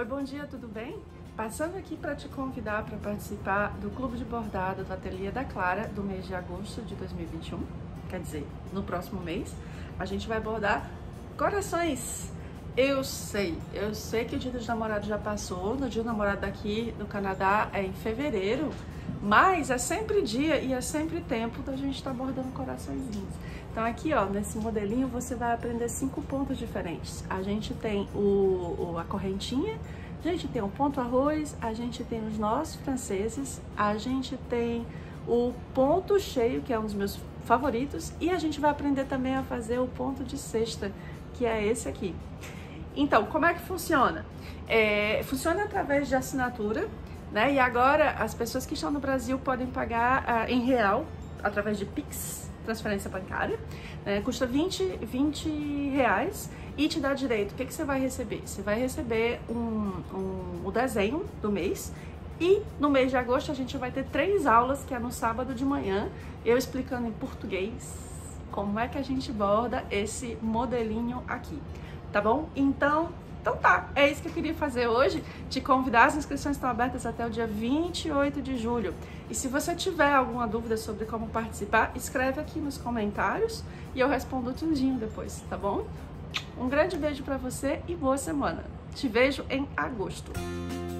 bom dia, tudo bem? Passando aqui para te convidar para participar do Clube de Bordado do Ateliê da Clara do mês de agosto de 2021, quer dizer, no próximo mês, a gente vai bordar corações. Eu sei que o Dia dos Namorados já passou, no Dia do Namorado daqui no Canadá é em fevereiro, mas é sempre dia e é sempre tempo da gente estar bordando coraçõezinhos. Então aqui, ó, nesse modelinho você vai aprender 5 pontos diferentes. A gente tem a correntinha, a gente tem o ponto arroz, a gente tem os nós franceses, a gente tem o ponto cheio, que é um dos meus favoritos, e a gente vai aprender também a fazer o ponto de cesta, que é esse aqui. Então, como é que funciona? Funciona através de assinatura, né? E agora as pessoas que estão no Brasil podem pagar em real, através de Pix, transferência bancária, né? Custa 20 reais e te dá direito. O que você vai receber? Você vai receber o desenho do mês. E no mês de agosto a gente vai ter 3 aulas, que é no sábado de manhã, eu explicando em português como é que a gente borda esse modelinho aqui, tá bom? Então tá, é isso que eu queria fazer hoje, te convidar. As inscrições estão abertas até o dia 28 de julho. E se você tiver alguma dúvida sobre como participar, escreve aqui nos comentários e eu respondo tudinho depois, tá bom? Um grande beijo pra você e boa semana. Te vejo em agosto.